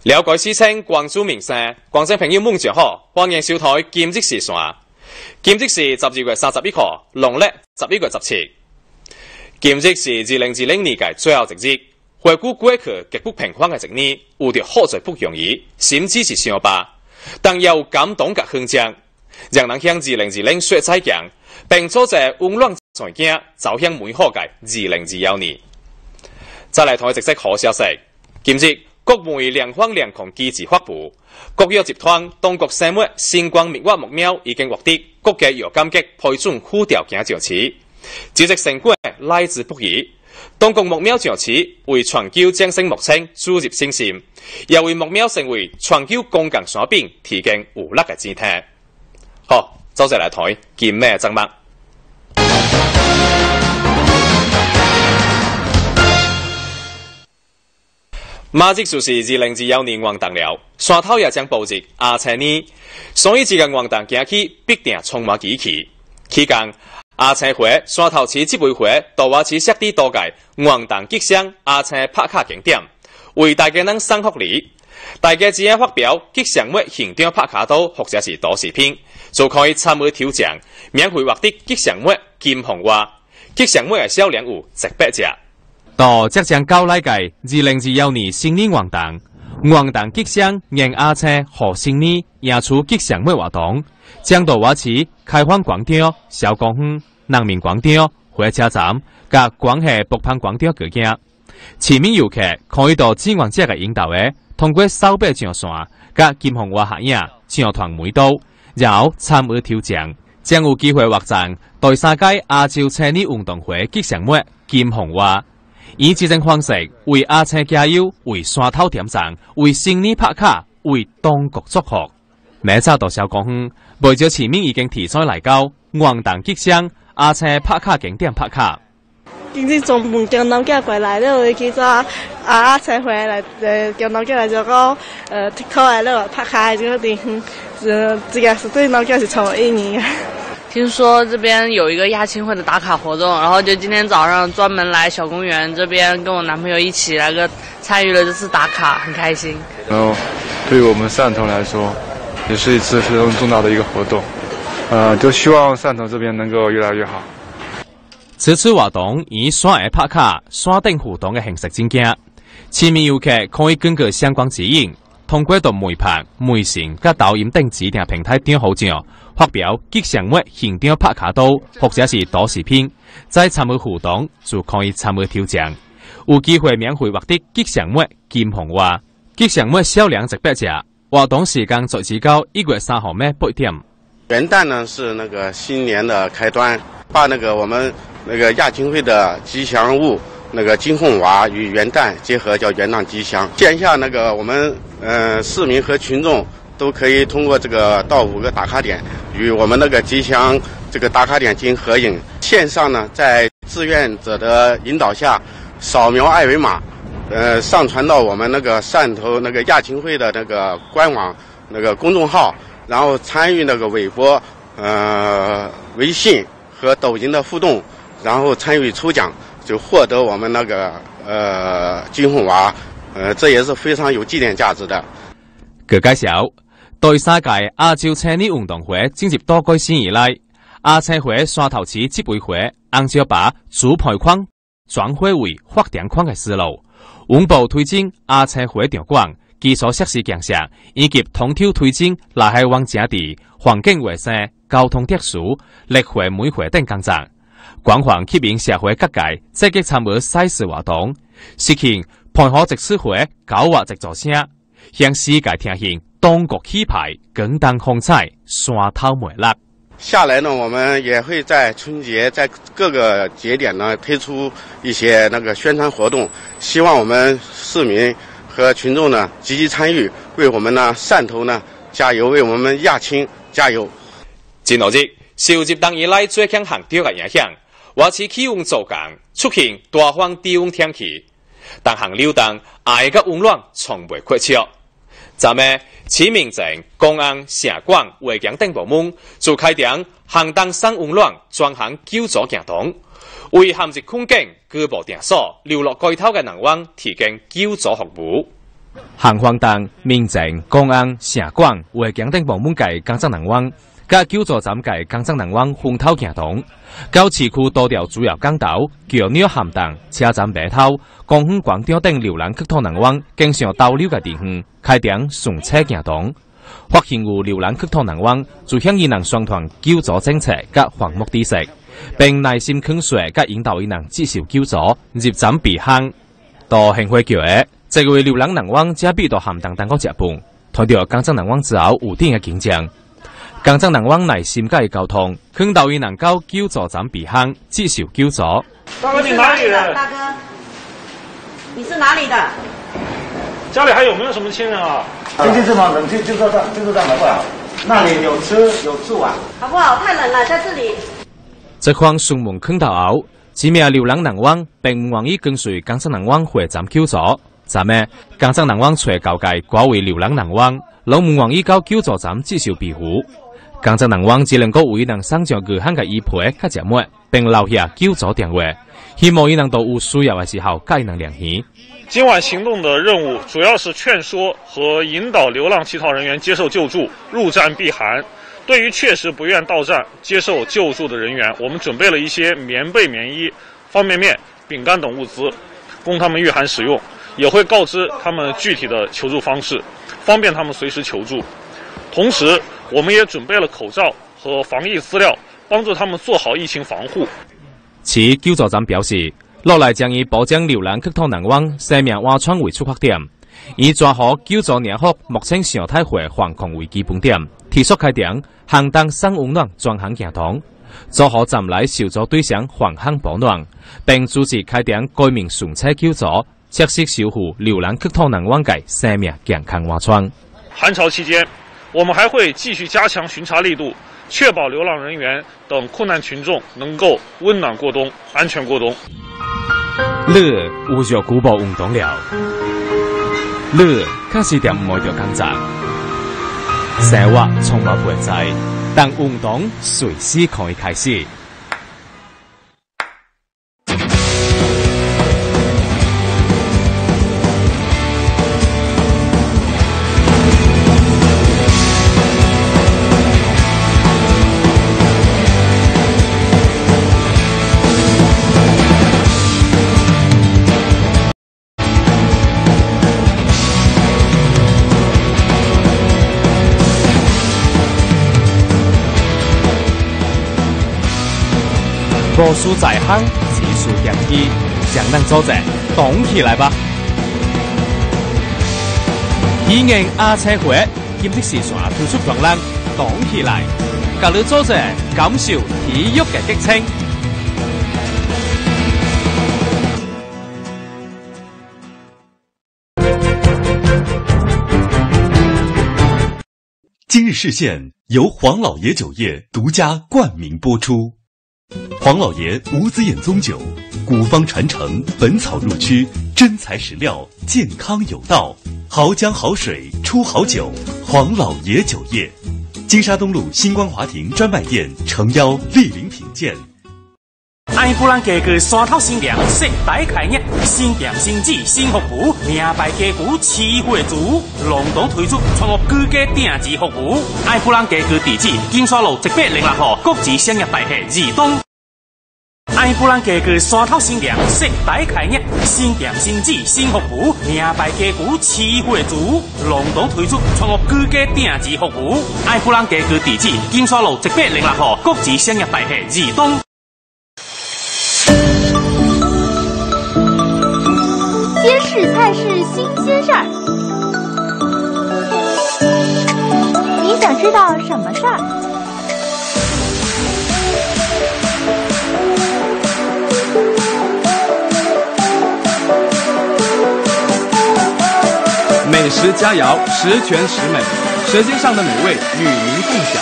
了解事情，关注民生，观众朋友们就好，欢迎收睇兼职时线。兼职是12月31號，農曆11月17。兼職是2020年嘅最後一日，回顧過去極不平凡嘅一年，有着好在不容易，甚至是想吧，但有感動嘅흔獎，讓人向2020說再見，並做者溫暖財景，走向美好嘅2021年。再嚟睇一則好消息，兼職國媒兩方兩控機制發布，國藥集團當局宣布新冠滅活目標已經獲得國際藥監局批准附條件上市，這隻成果來之不易。當局目標上市為全球戰勝目前注入信心，也為目標成為全球公共產品提供有力嘅支撐。好，接住嚟睇健咩節目。馬即就是2021年元旦了，山頭也將布置阿青年，所以這個元旦假期必定充滿喜氣。期間，阿青會山頭市執委會多話市設置多個元旦吉祥阿青拍卡景點，為大家能送福利。大家只要發表吉祥物形象拍卡刀或者是短視頻，就可以參與抽獎，免費獲得吉祥物金紅蛙。吉祥物嘅銷量有100隻。到即將到來嘅2021年新年元旦，元旦吉祥迎阿青賀新年，演出吉祥物活動，將到我市開放廣場、小公園、人民廣場、火車站、甲廣廈北畔廣場各間。市民遊客可以到志願者嘅引導下，通過掃描上線、甲金紅蛙合影、上傳每道，然後參與抽獎，將有機會獲贈第3屆亞洲青年運動會吉祥物金紅蛙。以這種方式為阿青加油，為山頭點讚，為新年拍卡，為當局祝福。每早到小公園，不少市民已經提早來到元旦吉祥阿青拍卡景點拍卡。 今日從門江南街過來了，其實阿青回來江南街來就講踢球來了拍卡這個地方，這個是對南街是超意義。 聽說這邊有一個亞青會的打卡活動，然後就今天早上專門來小公園這邊跟我男朋友一起來個參與了這次打卡，很開心。 然後對於我們汕頭來說，也是一次非常重大的一個活動，就希望汕頭這邊能夠越來越好。 此次活動以山下拍卡、山頂互動的形式進行，市民遊客可以根據相關指引，通過到媒拍、微信、甲抖音等指定平台點好獎。發表吉祥物形象拍卡刀或者是短視頻，再參與互動就可以參與抽獎，有機會免費獲得吉祥物金紅蛙。吉祥物銷量100隻，活動時間就至到1月3號晚8點。 元旦呢是那個新年的開端，把那個我們那個亞青會的吉祥物那個金紅蛙與元旦結合，叫元旦吉祥。線下那個我們市民和群眾都可以通過這個到5個打卡點與我們那個吉祥這個打卡點進行合影。線上呢，在志願者的引導下，掃描二維碼，上傳到我們那個汕頭那個亞青會的那個官網那個公眾號，然後參與那個微博、微信和抖音的互動，然後參與抽獎，就獲得我們那個金紅蛙，這也是非常有紀念價值的。 據介紹，第3屆亞洲青年運動會進入多個年以來，亞青會山頭市執委會按照把主牌框轉化為發展框的思路，穩步推進亞青會場館基礎設施建設，以及統籌推進內海灣整地、環境衛生、交通特殊、立會美會等工作，廣泛吸引社會各界積極參與賽事活動，實現配合這次會搞活一座聲，向世界呈現當局氣派、更當風采、山頭美麗。 下來呢，我們也會在春節在各個節點呢推出一些那個宣傳活動，希望我們市民和群眾呢積極參與，為我們呢汕頭呢加油，為我們亞青加油。 前兩日受入冬以來最強寒潮嘅影響，我市氣溫驟降，出現大風低溫天氣，但寒流凍愛個溫暖從未缺少。昨晚，市民證、公安、城管、衛警等部門就開展寒冬送溫暖專項救助行動，為陷入困境、舉步定所、流落街頭嘅人員提供救助服務。 行方党、民政、公安、社管为强定部门界工作人员，甲救助站界工作人员分头行动，到市区多条主要港道、桥梁涵洞、车站码头、公园广场等流浪乞讨人员经常逗留嘅地方，开展巡车行动。发现有流浪乞讨人员，就向伊人宣传救助政策甲项目知识，并耐心劝说甲引导伊人接受救助，入站避险。到幸会桥嘅，这位流浪人员只必到涵洞当个食饭，睇到工作人员之后有定嘅景象。工作人员耐心甲伊沟通，劝导伊人到救助站避险，接受救助。 大哥，你哪里人？ 大哥，你是哪里的？ 家里还有没有什么亲人啊？ 天气这么冷，就坐站好不好？那里有吃有住啊， 好不好？太冷了，在这里。 这款询问劝导后，几名流浪人员并愿意跟随工作人员回站救助。站内工作人员找交界寡位流浪人员，拢唔愿意到救助站接受庇护。工作人员只能够为伊人送上巨项嘅衣皮甲食物，并留下救助电话，希望伊人到有需要嘅时候甲伊人联系。 今晚行动的任务主要是劝说和引导流浪乞讨人员接受救助、入站避寒。对于确实不愿到站接受救助的人员，我们准备了一些棉被、棉衣、方便面、饼干等物资，供他们御寒使用。也会告知他们具体的求助方式，方便他们随时求助。同时，我们也准备了口罩和防疫资料，帮助他们做好疫情防护。 其救助站表示，落来将以保障流浪乞讨人员生命安全为出发点，以抓好救助联合目前常态化防控为基本点，提速开展行动送温暖专项行动，做好站内受助对象环境保暖，并组织开展居民巡车救助。切实守护流浪乞讨人员嘅生命健康安全。 寒潮期间，我们还会继续加强巡查力度，确保流浪人员等困难群众能够温暖过冬、安全过冬。 你有着古堡运动了，你确实点唔爱着工作，生活充满备载，但运动随时可以开始。无事在行，只事业起，将咱组织动起来吧！体验阿车会今日时线推出专栏，动起来，甲你组织感受体育嘅激情。 今日视线由黄老爷酒业独家冠名播出。黄老爷无籽眼宗酒，古方传承，本草入躯，真材实料，健康有道，好浆好水出好酒。黄老爷酒业，金沙东路星光华庭专卖店，诚邀莅临品鉴。 爱普兰家具山头新店盛大开业，新店新址新服务，名牌家具7月足，隆重推出全屋居家定制服务。爱普兰家具地址：金沙路1806号国际商业大厦2栋。爱普兰家具山头新店盛大开业，新店新址新服务，名牌家具7月足，隆重推出全屋居家定制服务。爱普兰家具地址：金沙路1806号国际商业大厦2栋。 揭示菜市新鲜事儿，你想知道什么事儿？ 美食佳肴，十全十美，舌尖上的美味与您共享。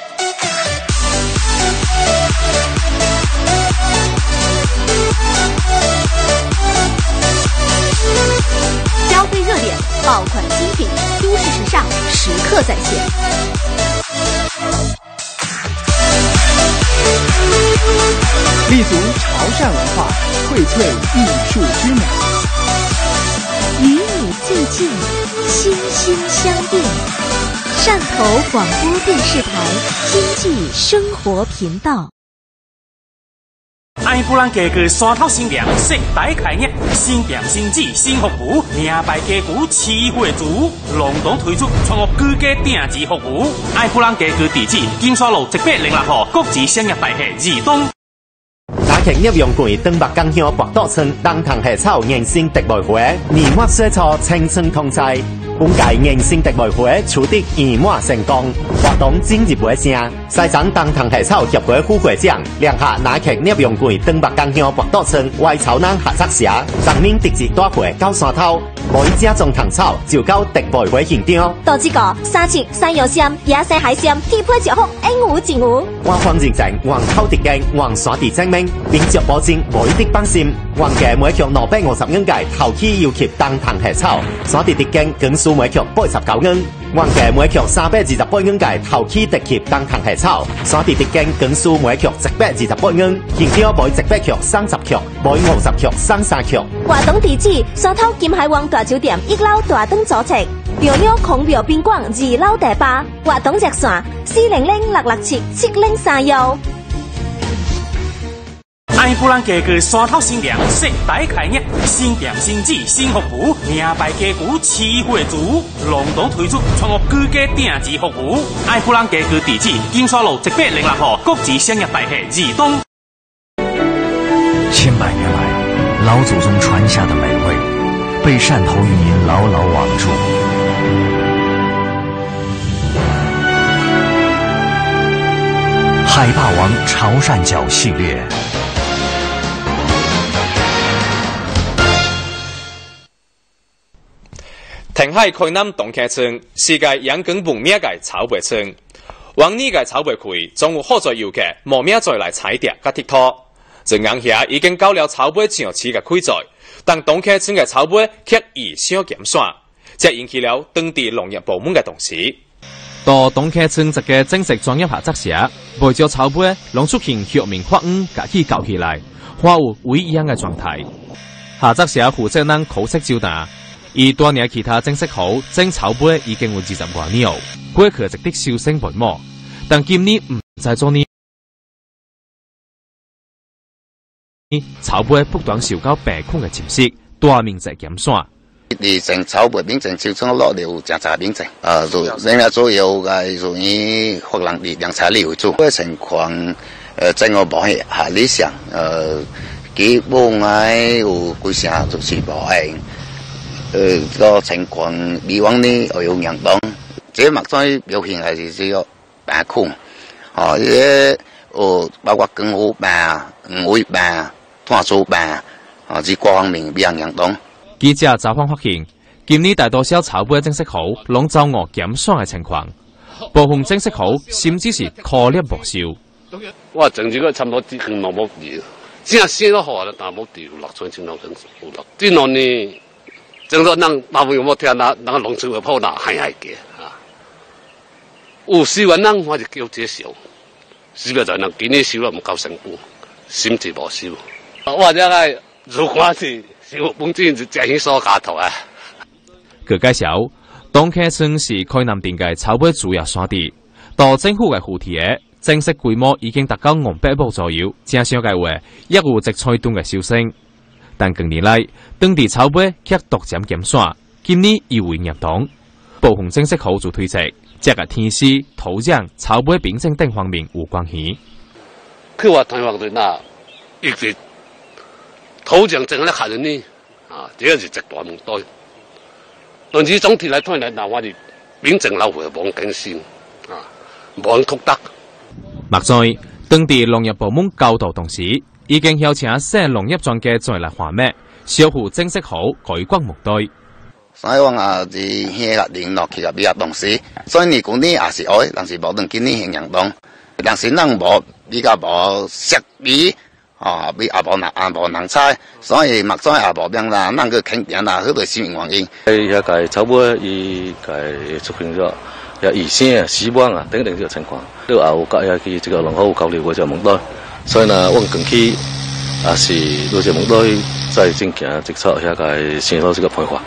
消费热点，爆款新品，都市时尚时刻在线。 立足潮汕文化，荟萃艺术之美， 与你你最近，心心相印。汕头广播电视台经济生活频道。 爱布兰家具山头新店盛大开业，新店新址新服务，名牌家具7月族，隆重推出全屋居家定制服务。爱布兰家具地址：金沙路1806号国际商业大厦2栋。 打开入用柜东北港乡博多村东塘下草人生特卖会，年末岁初青春同在。本届人生特卖会取得圆满成功，活动进入尾声。西藏东塘下草协会副会长梁下拿起入用柜东北港乡博多村为草人合作社，上面特制大会到山头，每正宗糖草就到特卖会现场。 多一个3尺3药线、野生海鲜、铁配招呼，应有尽有。 官方认证，皇口特经，皇山地证明，并接保证每的放心。皇家每曲250元价，头期要求东塘下草，山地特经更数每曲89元。皇家每曲328元价，头期特级东塘下草，山地特经更数每曲128元。现场每100曲30曲，每50曲33曲。 活动地址：山头金海湾大酒店1楼大堂左侧，庙鸟孔庙宾馆2楼第8。活动热线400-667-7031。 爱布兰家具山头新店盛大开业，新店新址新服务，名牌家具7月族，隆重推出全屋居家定制服务。爱布兰家具地址：金沙路1806号国际商业大厦2栋。 千百年来，老祖宗传下的美味，被汕头渔民牢牢网住。海霸王潮汕饺系列。 填海开南东溪村，世界阳光闻名嘅草背村。往年嘅草背区，总有好多游客慕名再来踩点甲佚佗。人眼下已經搞了草背上市嘅開載，但東溪村嘅草背卻異常減少，這引起了當地農業部門嘅重視。到東溪村一個正式專業合作社，為將草背弄出現學名發音，家己搞起來，化有微一樣嘅狀態。合作社負責人口識招達，而多年其他正式好整草背已經有20多年，過去值得小聲本末，但今年唔再做呢。草背不斷受到病菌嘅侵襲，大面積減少。 你整草背病症就從落流檢查病症，人家主要嘅屬於可能力量差力為主。嘅情況，整個保險係理想，基本係有幾成就是保險。個情況以往呢我有陽當，這目前表現係只有病菌，包括更好病、唔會病。炭素病至各方面俾人影響。 記者走訪發現，今年大多數草背正式好，攏遭餓減霜嘅情況，部分正式好甚至是顆粒無少。 我整住個差唔多啲根冇冇掉，真係先都好啦，但冇掉落咗前頭真好落。啲農呢，整到人大部分冇聽那農村嘅鋪那係嘅啊。有少人人我就叫這少，少嘅就能見啲少啦，唔夠成功，甚至無少。或者係如果是小本錢就借起所價頭啊。 佢介紹，東溪村是開南店嘅草背主要山地，到政府嘅扶持嘅正式規模已經達到500畝左右，正常計劃亦有植菜端嘅銷聲。但近年來，當地草背卻逐漸減少，今年又會入冬，部分正式好做推測，這個天氣、土壤、草背病症等方面有關係。 佢話台灣對那一直。土壤整咧嚇人呢，這個是極大問題。但是總體來睇嚟，嗱我哋變整樓會冇更新，冇人拓得。 目前，當地農業部門高度重視，已經邀請省農業專家再來話咩，小戶正式好改革目對。 所以話是現個聯絡其實比較重視，所以你講呢也是愛，但是冇能見呢現行動，但是能冇比較冇實力。比阿婆能差，所以目前阿婆病啦，能夠傾點啦，好多市民原因。 迄個草背伊個出現咗，有醫生、死亡啊等等這個情況，都有甲迄這個農業交流嘅這個問題，所以呢，我近期也是對這個問題在進行接觸迄個新老這個配合。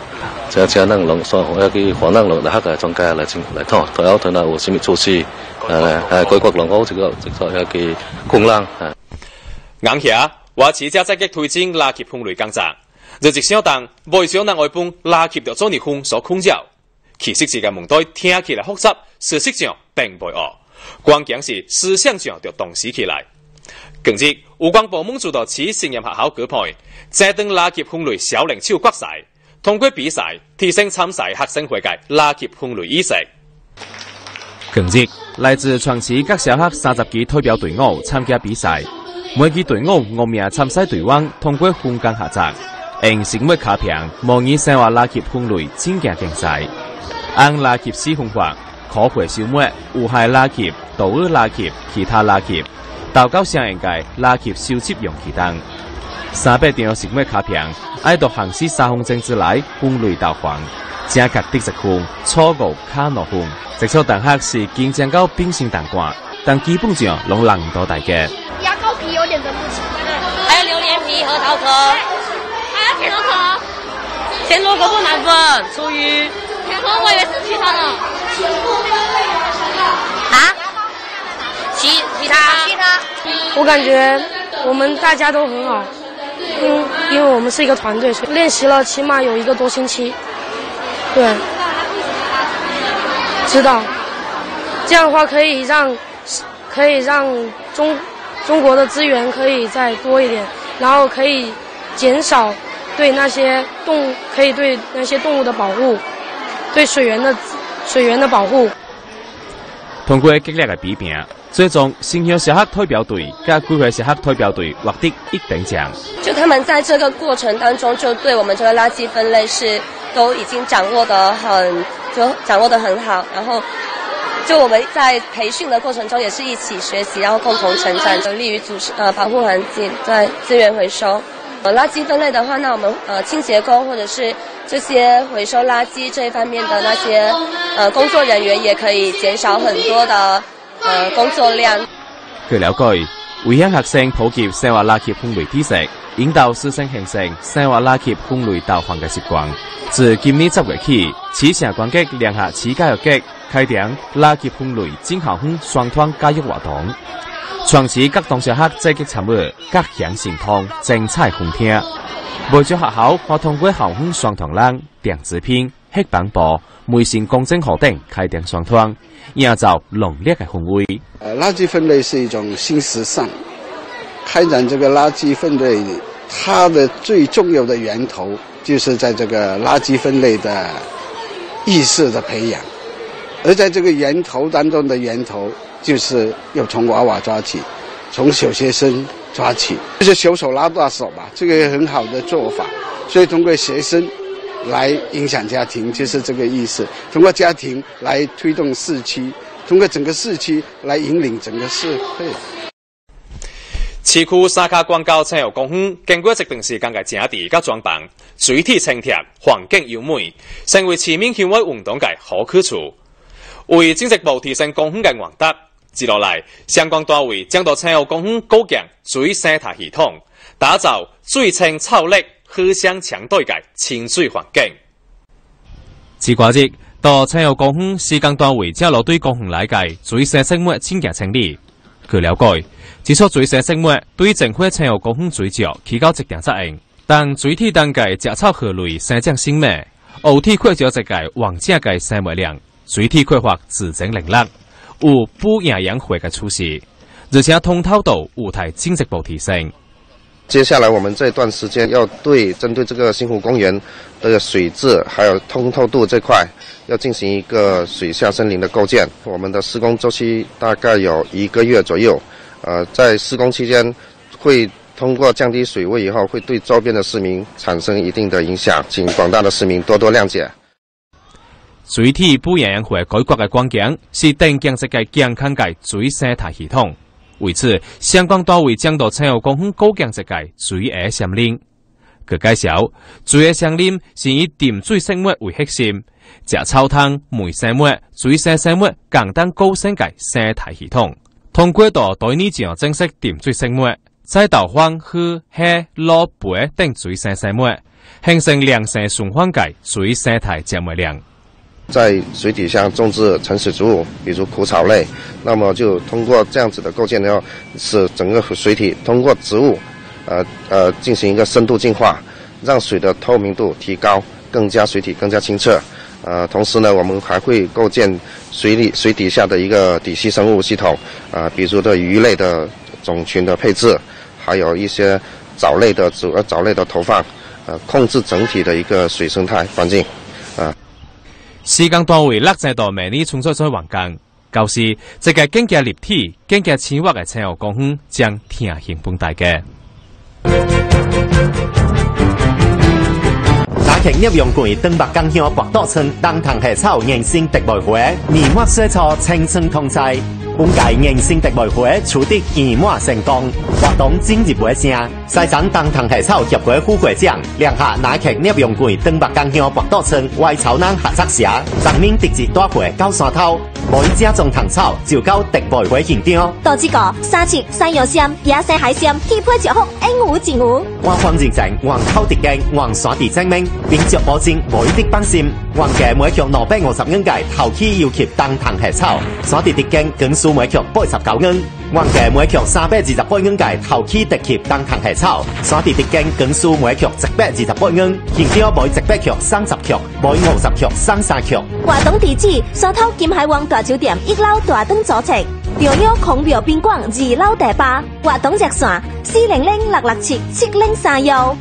这咱农双方要去华南路那个专家来讨要睇下有什么措施，改革农好这个要去困难。 硬遐，我持家积极推进垃圾分类工作，日一小档未少人外搬垃圾就做逆风所困扰。其实这个问题听起来复杂，事实上并不恶，关键是思想上就重视起来。近日，有关部门主导市实验学校举办这顿垃圾分类小零手决赛，通过比赛提升参赛学生会嘅垃圾分类意识。 近日，来自全市各小学30支代表队伍参加比赛，每支队伍5名参赛队员通过分工合作，用生物卡片模拟生活垃圾分类进行竞赛，按垃圾使用法、可回收物、有害垃圾、导致垃圾、其他垃圾。到到相应嘅垃圾收集用器等，300张生物卡片，爱到行使3分钟之内分类投放，正确的1分，错误卡0分。这số同学是竞争到冰心蛋糕，但基本上拢拿唔到大家。 牙膏皮有点整不齐，还有榴莲皮、核桃壳，还有甜萝壳。 甜萝壳不难分，出于甜萝我以为是其他的。啊？其他， 我感觉我们大家都很好，因为我们是一个团队，所以练习了起码有1个多星期。对，知道，这样的话可以让中国的资源可以再多一点，然后可以减少对那些动物的保护，对水源的保护。 通过激烈的比拼，最终新乡小学代表队跟规划小学代表队获得1等奖。 就他们在这个过程当中，就对我们这个垃圾分类是都已经掌握得很好，然后就我们在培训的过程中也是一起学习，然后共同成长，有利于保护环境，在资源回收。垃圾分类的话，那我们清洁工或者是这些回收垃圾这一方面的那些工作人员也可以减少很多的工作量。 據了解，為向學生普及生活垃圾分類知識，引導師生形成生活垃圾分類投放嘅習慣。自今年10月起，市城關局聯合市教育局開展垃圾分類進校園雙團教育活動。全市各中小學積極參與，各鄉神通精彩風聽。每所學校可通過校園雙團欄、電子片、黑板報、微信公眾號等開展雙團，營造濃烈嘅氛圍。 垃圾分類是一種新時尚，開展這個垃圾分類，它的最重要的源頭就是在這個垃圾分類的意識的培養，而在這個源頭當中的源頭，就是要從娃娃抓起，從小學生抓起，就是小手拉大手吧，這個也很好的做法。所以通過學生來影響家庭，就是這個意思。通過家庭來推動社區，通過整個社區來引領整個社會。 市區沙卡廣交產業公園經過一段時間嘅整治甲裝潢，水體清澈，環境優美，成為市民戶外運動嘅好去處。為經濟部提升公園嘅原則，接落嚟相關單位將到產業公園構建水生態系統，打造水清草綠、荷香相對嘅清水環境。 自過日到產業公園施工單位將落對公園來嘅水生生物清潔清理。據了解，這所水生生物對整塊產業公園水質起到一定作用，但水體當嘅雜草荷類生長性美，後體缺少一個完整嘅生物量，水體缺乏自整能力，有補營養會嘅趨勢，而且通透度有待經濟部提升。 接下來我們這段時間要針對這個新湖公園的水質還有通透度這塊，要進行一個水下森林的構建。我們的施工週期大概有1個月左右，在施工期間會通過降低水位以後，會對周邊的市民產生一定的影響，請廣大的市民多多諒解。 水體補營養會改革嘅關鍵是定建一個健康嘅水生態系統。為此，相關單位將到產業公園構建一個水下森林。據介紹，水下森林是以淡水生物為核心，食草湯、微生物、水生生物簡單構成嘅生態系統。通過到對呢種正式淡水生物， 再倒荒去下落培等水生生物，形成良性循环界，水生态减为量。 在水底下种植沉水植物，比如苦草类，那么就通过这样子的构建，要使整个水体通过植物，进行一个深度净化，让水的透明度提高，水体更加清澈。同时呢，我们还会构建水底下的一个底栖生物系统，比如说的鱼类的种群的配置，还有一些藻类的投放，控制整体的一个水生态环境。 时间单位6度每年创作在完工，到时这个更加立体、更加深挖的青湖公园将听行本大家。 打开叶阳桂东北港乡博多村东塘下草人生植物会，年末岁初青春同在。本届人生植物会取得圆满成功，活动进入尾声。西藏东塘下草协会副会长梁下拿起叶阳桂东北港乡博多村外草人合作社，上面直接带回到山头，每家种藤草就到植物会现场。 多一个三七三药线、野生海鲜，匹配就好，应有尽有。 官方认证，黄口直径，黄山地证明，并着保证每的放心。黄嘅每曲250元界头期要求东塘下草，山地直径更数每曲89元。黄嘅每曲328元界头期特级东塘下草，山地直径更数每曲128元。现场每100曲30曲，每50曲33曲。 活动地址：沙头金海湾大酒店1楼大灯左侧，中央孔庙宾馆2楼第8。活动热线400-667-7031。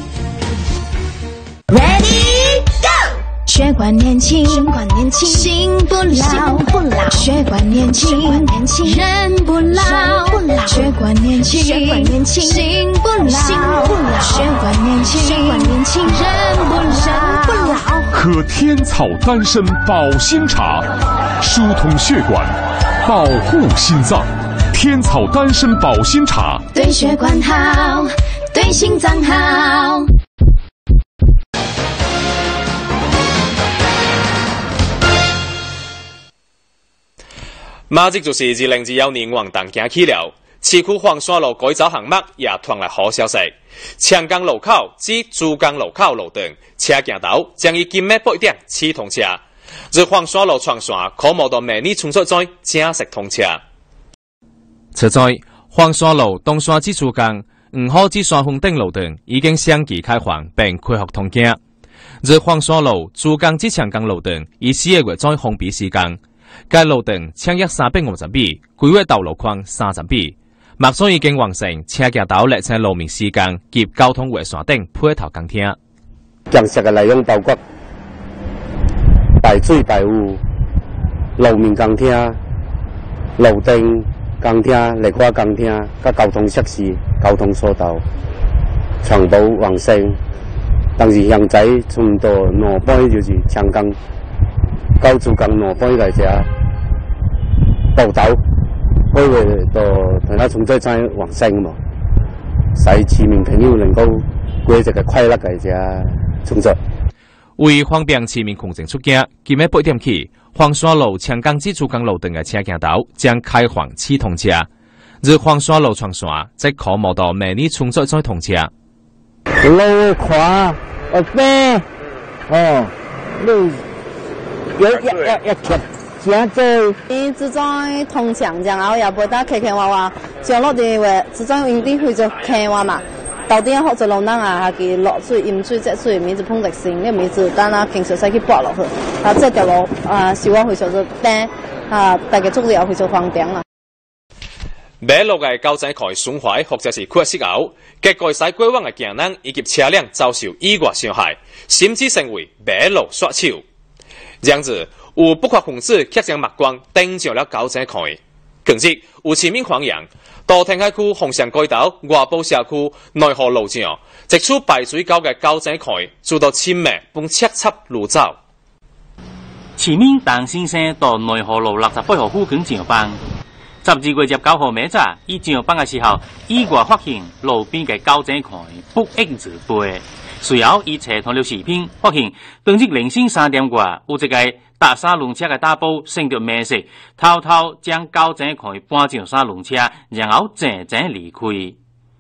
Ready go！ 血管年轻，心不老，血管年轻，人不老，血管年轻，心不老，血管年轻，人不老。 喝天草丹参保心茶，疏通血管，保护心脏。天草丹参保心茶， 对血管好，对心脏好。 马即就是2021年元旦行起了，市区黄山路改造项目也传来好消息。长江路口至珠江路口路段车行道将于今晚8点启通车，而黄山路创线可望到明年春节再正式通车。 此在黄山路东山至珠江、5号至山峰等路段已经相继开放并恢复通行，而黄山路珠江至长江路段以4个月再封闭施工。该路段长约350米，规划道路宽30米，目前已经完成车行道列车路面施工及交通围线等配套工程。 建设的内容包括排水排污、路面工程、路灯工程、绿化工程、甲交通设施、交通疏导，全部完成。但是现在从到南边就是长江。到珠江南边来只步道，可以到同他从这再往升嘛，使市民朋友能够过一个快乐嘅只创作。 为方便市民空前出行，今晚8点起，黄山路长江至珠江路段嘅车行道将开放启通车，而黄山路创线则可望到明年春节再通车。 路宽，边哦，路。要贴正做， 只在通墙然后也不打开娃娃，上落地话只在用地去做开娃嘛。到底学做路人啊，下佢落水、饮水、积水，面子碰直线，呢面子等啊平时使去拨落去，这条路小我去做做单大家做了去做方便啦。 马路嘅交通渠损坏或者是缺失后，结果使过往嘅行人以及车辆遭受意外伤害，甚至成为马路杀手。这样子，有不法分子却将目光盯上了交通渠。近日，有市民狂扬，大田海区红山街道外埔社区内河路上，一处排水沟嘅交通渠遭到侵灭并切插路走。 市民邓先生到内河路68号附近上班，12月19号晚早，伊上班嘅时候，意外发现路边嘅交通渠不应自备。随后，伊查看了视频，发现当日凌晨3点外，有一个搭三轮车嘅大埔乘着美食，偷偷将交通渠搬上三轮车，然后静静离开。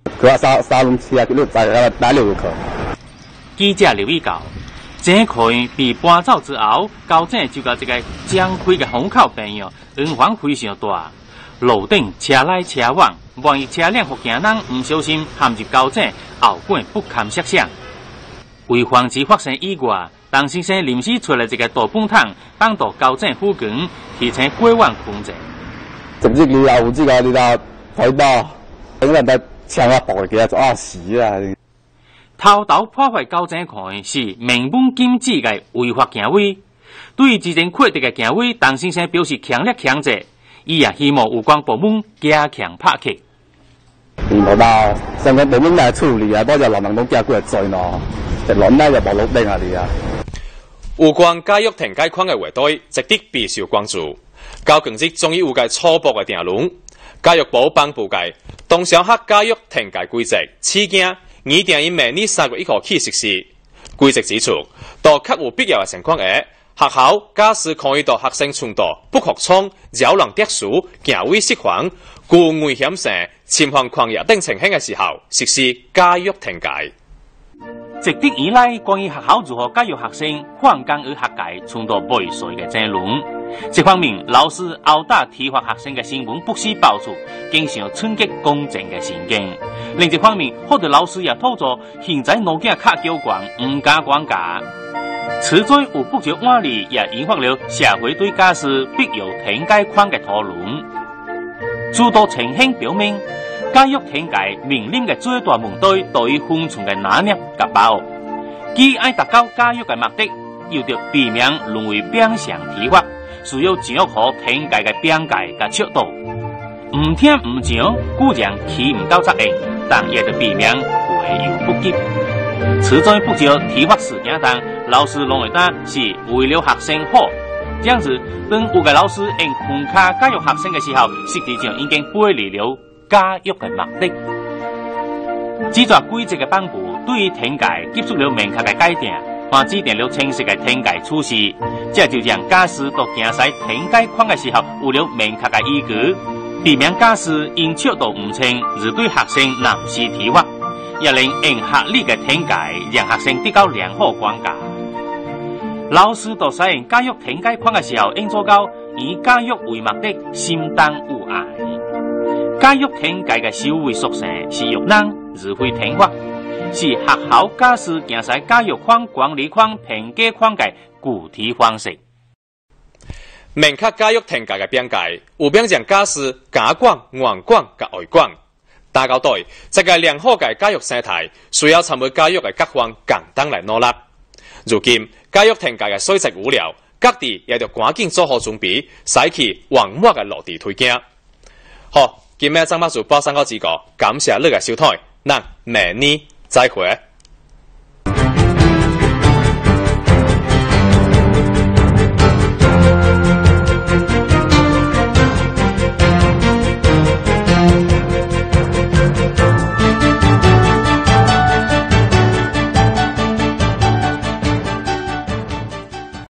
佢話沙龍市啊，佢都打6個。 記者留意到，這區被搬走之後，交警就甲這個張開嘅風口邊樣，影響非常大。路頂車來車往，萬一車輛或行人唔小心陷入交警，後果不堪設想。為防止發生意外，鄧先生臨時出了一個大泵桶，幫到交警附近提醒過往控制。 甚至你有這個你睇到，可能在槍啊爆嘅就死啊！ 偷偷破壞交警區是明文禁止嘅違法行為。對於之前確定嘅行為，鄧先生表示強烈譴責，伊也希望有關部門加強拍擊。 唔到相關部門來處理啊，不過人人都加過嚟罪咯，就亂咧就冇落定下你啊。 有關教育停街框嘅話題，值得備受關注。教近日終於有個初步嘅定論，教育部頒布嘅中小學教育停街規則，此件擬定於明年3月1號起實施。規則指出，到確有必要嘅情況下，學校假使可以到學生衝突、不擴充、擾亂秩序、行為失範、故危險性、侵犯權益等情形嘅時候，實施教育停街。 值得依賴關於學校如何教育學生反感與學界衝突未遂嘅爭論。這方面，老師毆打體罰學生嘅新聞不時爆出，經常衝擊公正嘅神經。另一方面，好多老師也吐槽現在路徑較刁關，唔敢講價。此在有不少案例也引發了社會對教師必要停街框嘅討論。諸多情形表明，教育停街面臨嘅最大問題在於分寸嘅拿捏及把握。既愛達到教育嘅目的，又要避免淪為變相體罰，需要掌握好停街嘅邊界及尺度。唔聽唔講，固然起唔到責任，但也得避免過猶不及。此在不少體罰事件中，老師攏會當是為了學生好，這樣子，當有個老師用分卡教育學生嘅時候，實際上已經背離了教育嘅目的。這條規則嘅頒布，對於停街給出了明確嘅界定，還制定了清晰嘅停街措施，這就讓教師到行使停街框嘅時候，有了明確嘅依據，避免教師因尺度唔清而對學生臨時體罰，也令用合理嘅停街，讓學生得到良好管教。老師到使用教育停街框嘅時候，應做到以教育為目的，心當有愛。教育停街嘅修為屬性是育人，而非停罰，是學校教師行使教育框、管理框、停街框嘅具體方式。 明確教育停街嘅邊界，有邊讓教師加管、硬管及外管。打交對，這個良好嘅教育生態，需要參與教育嘅各方共同來努力。如今，教育停街嘅水質有了，各地也要趕緊做好準備，使其完滿嘅落地推進。好，今日張馬主報上個指告，感謝你嘅收睇，咱明年再會。